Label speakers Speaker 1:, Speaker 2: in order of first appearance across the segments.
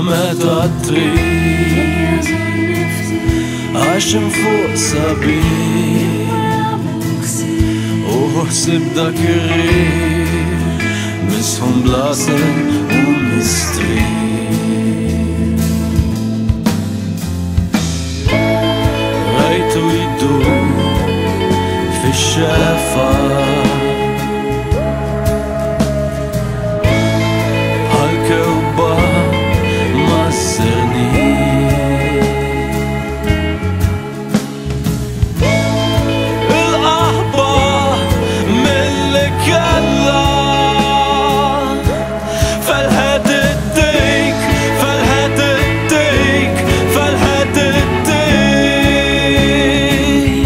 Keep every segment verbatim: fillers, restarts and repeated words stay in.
Speaker 1: meta trid għaxem fuq sabiħ u ħsib dak ir-riħ misħum blasen u mistri rajtu jiddur fix-xefa bħal-kewba ma s-serni il-qaħba mill-li kella fel-ħed id-dik, fel-ħed id-dik, fel-ħed id-dik.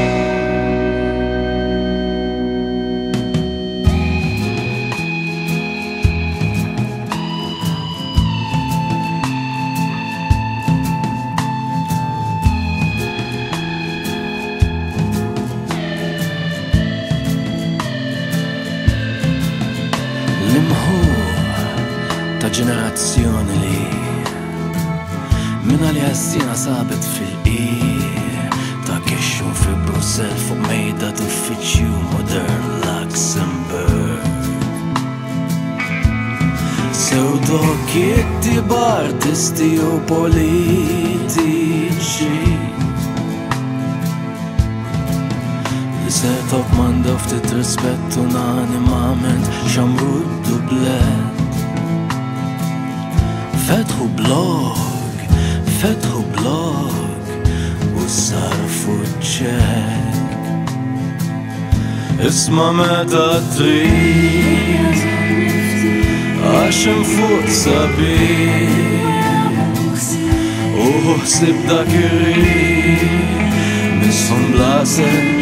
Speaker 1: L-imħur ta' ġenerazzjoni li minna li għassina sabet fil-qir ta' kixxu fi Brussell fuq mejda d'uffiċċju modern Luxembourg. Pseudo-kitti b'artisti u politiċi li setop manda ftit rispett unanimament xamru d-dublet. Fetħu blog, fetħu blog u sarfu ċek. Isma meta trid għaxem fuq sabiħ u ħsib dak ir-riħ misħum blasen